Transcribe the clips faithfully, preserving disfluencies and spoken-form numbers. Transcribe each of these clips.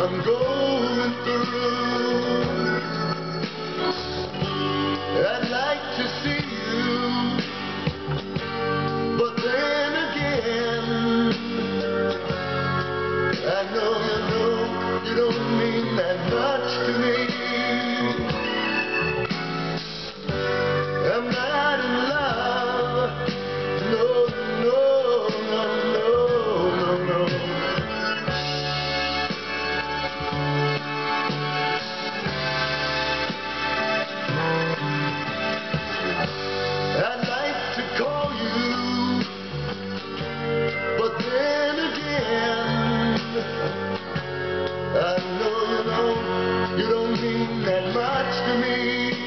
I'm going through. I'd like to see you, but then again, I know you know you don't mean that much to me. I'm not in love, no, no, no, no, no, no. I'd like to call you, but then again, I know you know you don't mean that much to me.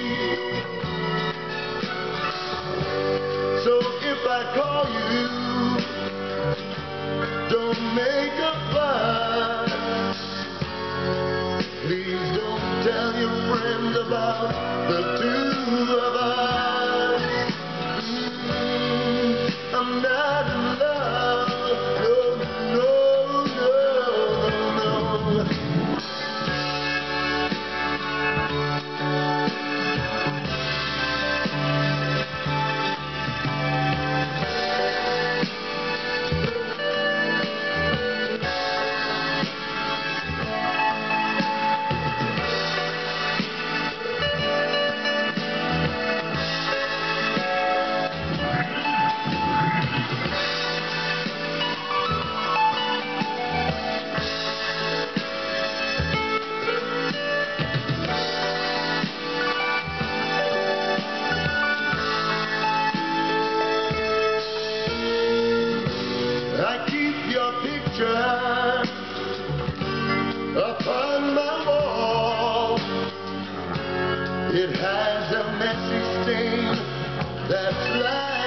So if I call you, don't make a fuss. Please don't tell your friends about the two of us. Mm, I'm not in love, no, no, no, no, no. I keep your picture upon my wall. It has a messy stain that's like